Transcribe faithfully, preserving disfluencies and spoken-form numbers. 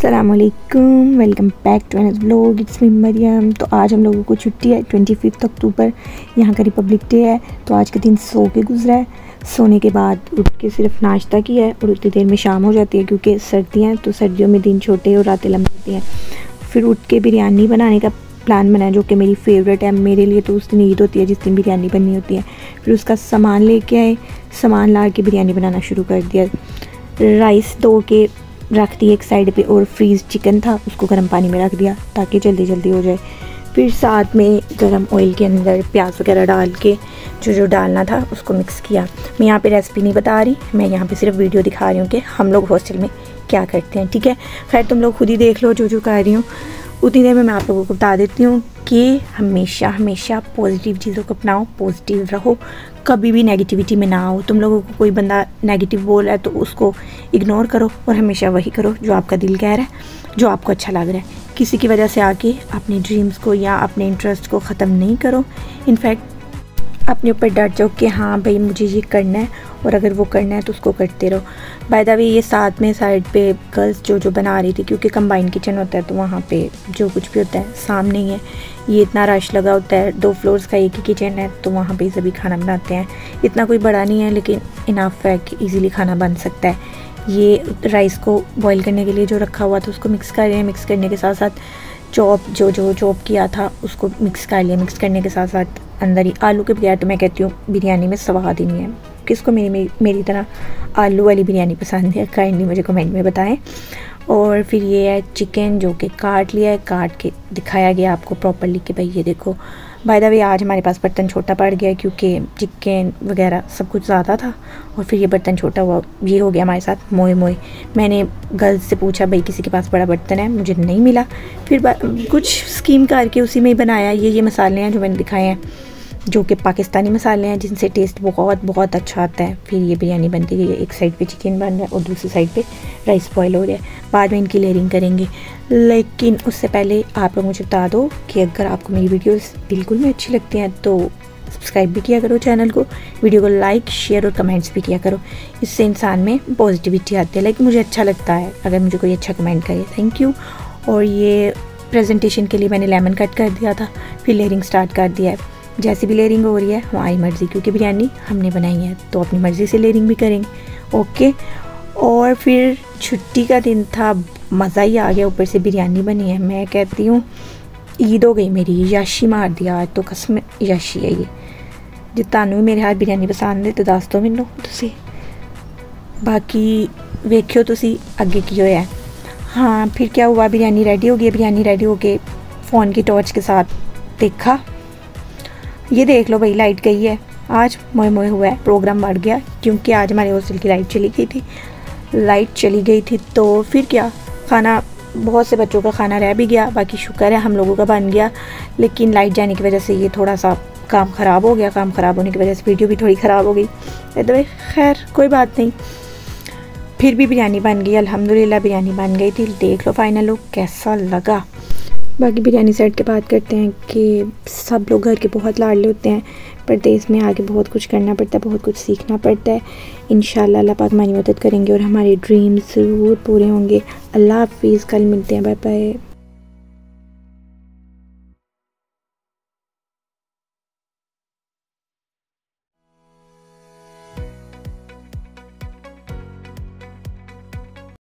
अस्सलामुअलैकुम, welcome back to another vlog. It's me Maryam. तो आज हम लोगों को छुट्टी है, ट्वेंटी फिफ्थ अक्टूबर यहाँ का रिपब्लिक डे है। तो आज का दिन सो के गुजरा है। सोने के बाद उठ के सिर्फ नाश्ता किया है और उतनी देर में शाम हो जाती है क्योंकि सर्दियाँ हैं, तो सर्दियों में दिन छोटे और रातें लंबी होती हैं। फिर उठ के बिरयानी बनाने का प्लान बनाया जो कि मेरी फेवरेट है। मेरे लिए तो उस दिन ईद होती है जिस दिन बिरयानी बननी होती है। फिर उसका सामान लेके आए, सामान ला के बिरयानी बनाना शुरू कर दिया। राइस धो के रख दी एक साइड पे और फ्रीज़ चिकन था उसको गर्म पानी में रख दिया ताकि जल्दी जल्दी हो जाए। फिर साथ में गर्म ऑयल के अंदर प्याज वगैरह डाल के जो जो डालना था उसको मिक्स किया। मैं यहाँ पे रेसिपी नहीं बता रही, मैं यहाँ पे सिर्फ वीडियो दिखा रही हूँ कि हम लोग हॉस्टल में क्या करते हैं। ठीक है, खैर तुम लोग खुद ही देख लो जो जो कर रही हूँ। उतनी देर में मैं आप लोगों को बता देती हूँ कि हमेशा हमेशा पॉजिटिव चीज़ों को अपनाओ, पॉजिटिव रहो, कभी भी नेगेटिविटी में ना आओ। तुम लोगों को कोई बंदा नेगेटिव बोल रहा है तो उसको इग्नोर करो और हमेशा वही करो जो आपका दिल कह रहा है, जो आपको अच्छा लग रहा है। किसी की वजह से आके अपने ड्रीम्स को या अपने इंटरेस्ट को ख़त्म नहीं करो। इनफैक्ट अपने ऊपर डट जाओ कि हाँ भाई मुझे ये करना है और अगर वो करना है तो उसको करते रहो। बाय द वे ये साथ में साइड पे गर्ल्स जो जो बना रही थी क्योंकि कंबाइन किचन होता है तो वहाँ पे जो कुछ भी होता है सामने ही है। ये इतना रश लगा होता है, दो फ्लोर्स का एक ही किचन है तो वहाँ पे सभी खाना बनाते हैं। इतना कोई बड़ा नहीं है लेकिन इनफ है कि ईज़िली खाना बन सकता है। ये राइस को बॉईल करने के लिए जो रखा हुआ था उसको मिक्स कर रहे हैं। मिक्स करने के साथ साथ चॉप जो जो चॉप किया था उसको मिक्स कर लिया। मिक्स करने के साथ साथ अंदर ही आलू के बगैर तो मैं कहती हूँ बिरयानी में स्वाद ही नहीं है। किसको मेरी मेरी, मेरी तरह आलू वाली बिरयानी पसंद है काइंडली मुझे कमेंट में बताएं। और फिर ये है चिकन जो कि काट लिया है, काट के दिखाया गया आपको प्रॉपरली कि भाई ये देखो। बाय द वे आज हमारे पास बर्तन छोटा पड़ गया क्योंकि चिकन वगैरह सब कुछ ज़्यादा था और फिर ये बर्तन छोटा हुआ, ये हो गया हमारे साथ मोए मोए। मैंने गर्ल्स से पूछा भाई किसी के पास बड़ा बर्तन है, मुझे नहीं मिला। फिर कुछ स्कीम करके उसी में ही बनाया। ये ये मसाले हैं जो मैंने दिखाए हैं जो कि पाकिस्तानी मसाले हैं जिनसे टेस्ट बहुत बहुत अच्छा आता है। फिर ये बिरयानी बनती गई है, एक साइड पे चिकन बन रहा है और दूसरी साइड पे राइस बॉयल हो रहा है। बाद में इनकी लेयरिंग करेंगे, लेकिन उससे पहले आप लोग मुझे बता दो कि अगर आपको मेरी वीडियोस बिल्कुल में अच्छी लगती हैं तो सब्सक्राइब भी किया करो चैनल को, वीडियो को लाइक शेयर और कमेंट्स भी किया करो। इससे इंसान में पॉजिटिविटी आती है। लाइक मुझे अच्छा लगता है अगर मुझे कोई अच्छा कमेंट करे, थैंक यू। और ये प्रेजेंटेशन के लिए मैंने लेमन कट कर दिया था, फिर लेयरिंग स्टार्ट कर दिया है। जैसी भी लेयरिंग हो रही है हमारी मर्ज़ी क्योंकि बिरयानी हमने बनाई है तो अपनी मर्ज़ी से लेयरिंग भी करेंगे। ओके, और फिर छुट्टी का दिन था, मज़ा ही आ गया। ऊपर से बिरयानी बनी है। मैं कहती हूँ ईद हो गई मेरी, याशी मार दिया आज तो, कसम याशी है ये। जो तानू मेरे हाथ बिरयानी पसंद है तो दस दो मैनू तुसी, बाकी वेख्यो तुसी अगे की होया है। हाँ फिर क्या हुआ, बिरयानी रेडी हो गई। बिरयानी रेडी हो के फ़ोन की टॉर्च के साथ देखा, ये देख लो भाई लाइट गई है। आज मोए मोए हुआ है, प्रोग्राम बढ़ गया क्योंकि आज हमारे हॉस्टल की लाइट चली गई थी। लाइट चली गई थी तो फिर क्या, खाना बहुत से बच्चों का खाना रह भी गया, बाकी शुक्र है हम लोगों का बन गया। लेकिन लाइट जाने की वजह से ये थोड़ा सा काम ख़राब हो गया। काम ख़राब होने की वजह से वीडियो भी थोड़ी ख़राब हो गई। तो खैर कोई बात नहीं, फिर भी बिरयानी बन गई अल्हम्दुलिल्लाह। बिरयानी बन गई थी, देख लो फाइनल लुक कैसा लगा। बाकी बिरयानी सेट के बात करते हैं कि सब लोग घर के बहुत लाडले होते हैं, परदेस में आगे बहुत कुछ करना पड़ता है, बहुत कुछ सीखना पड़ता है। इंशाल्लाह अल्लाह पाक हमारी मदद करेंगे और हमारे ड्रीम्स ज़रूर पूरे होंगे। अल्लाह हाफिज़, कल मिलते हैं, बाय बाय।